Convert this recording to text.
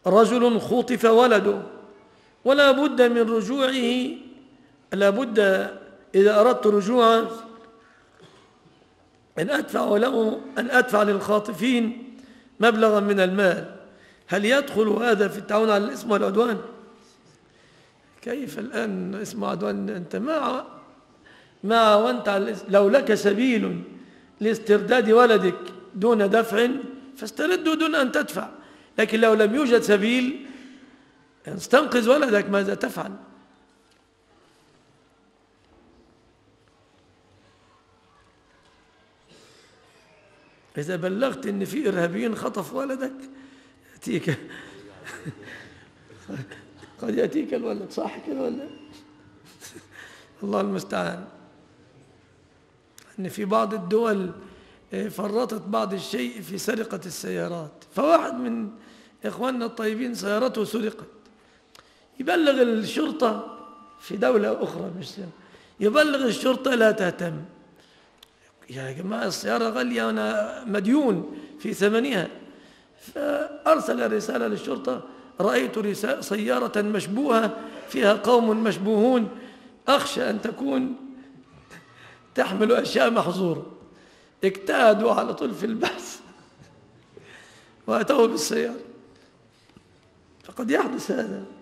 رجل خطف ولده ولا بد من رجوعه، لا بد إذا أردت رجوعه أن أدفع للخاطفين مبلغا من المال. هل يدخل هذا في التعاون على الإثم والعدوان؟ كيف الآن اسم عدوان؟ أنت ما عاونت على الإثم. لو لك سبيل لاسترداد ولدك دون دفع فاسترده دون أن تدفع، لكن لو لم يوجد سبيل استنقذ ولدك، ماذا تفعل؟ إذا بلغت إن في إرهابيين خطف ولدك يأتيك قد يأتيك الولد، صح كده ولا؟ الله المستعان. أن في بعض الدول فرطت بعض الشيء في سرقة السيارات، فواحد من إخواننا الطيبين سيارته سرقت، يبلغ الشرطة في دولة أخرى، مش يبلغ الشرطة لا تهتم، يا جماعة السيارة غالية وأنا مديون في ثمنها. فأرسل رسالة للشرطة: رأيت سيارة مشبوهة فيها قوم مشبوهون، أخشى أن تكون تحمل أشياء محظورة. اجتهدوا على طول في البحث وأتوا بالسيارة. فقد يحدث هذا.